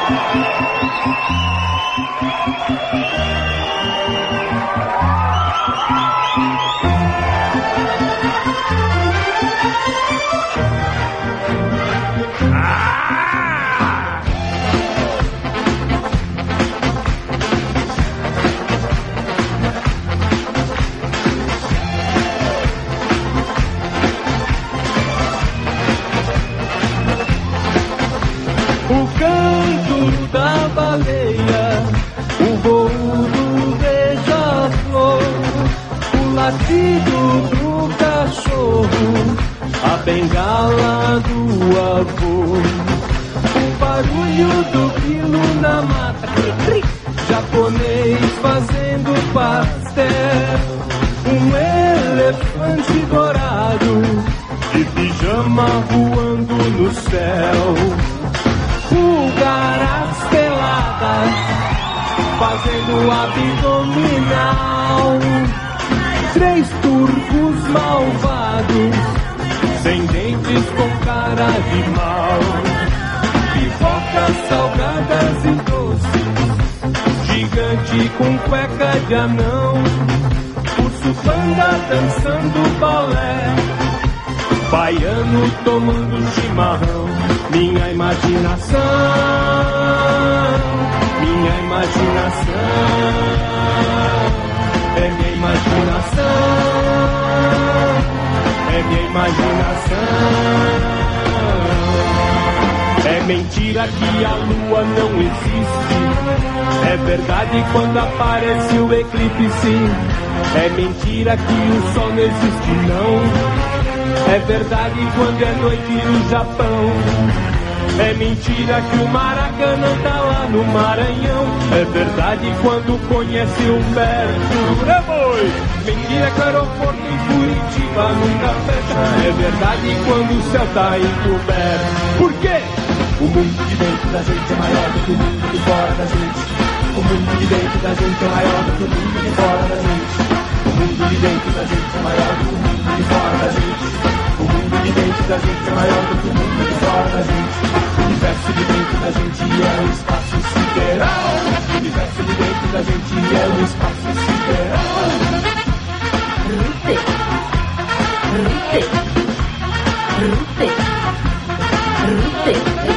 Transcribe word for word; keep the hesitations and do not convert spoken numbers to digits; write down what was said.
O canto da baleia, o voo do beija-flor, o latido do cachorro, a bengala do avô, o barulho do grilo na mata, japonês fazendo pastel, um elefante dourado, de pijama voando no céu. Pulgaras peladas, fazendo abdominal. Três turcos malvados, sem dentes com cara de mal. Pipocas salgadas e doces, gigante com cueca de anão. Urso panda dançando balé, baiano tomando chimarrão. Minha imaginação, minha imaginação, é minha imaginação, é minha imaginação. É mentira que a lua não existe, é verdade quando aparece o eclipse. É mentira que o sol não existe não, é verdade quando é noite no Japão. É mentira que o Maracanã tá lá no Maranhão, é verdade quando conhece Humberto. É boi! Mentira que o aeroporto em Curitiba nunca fecha, é verdade quando o céu tá encoberto. Por quê? O mundo de dentro da gente é maior do que o mundo de fora da gente. O mundo de dentro da gente é maior do que o mundo de fora da gente. O mundo de dentro da gente é maior do que o mundo de fora da gente. O mundo de dentro da gente é maior do que o mundo de fora da gente. O universo de dentro da gente é o espaço sideral. O universo de dentro da gente é o espaço sideral. Rute, rute, rute, rute.